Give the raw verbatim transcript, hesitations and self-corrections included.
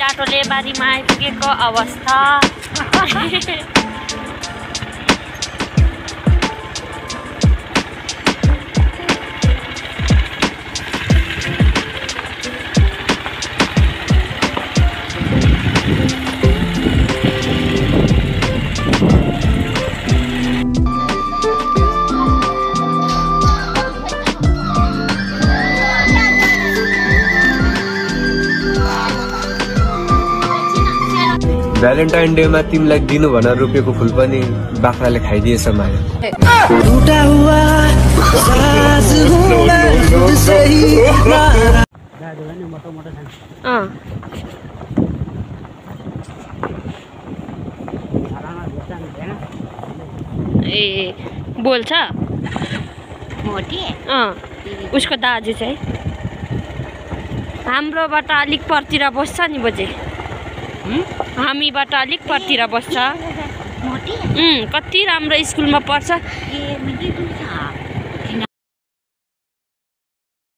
टाटोले बारीमा आइपुगेको अवस्था। भ्यालेन्टाइन डे मा तिमीलाई दिनु भनेर रोपेको फुल पनि बाख्राले खाइदिएछ माया। ए बोल्छ अँ उसको दाजु चाहिँ हाम्रोबाट अलिक परतिर बस्छ नि बजे, हामीबाट अलिक परतिर बस्छ। कति राम्रो स्कुलमा पढ्छ।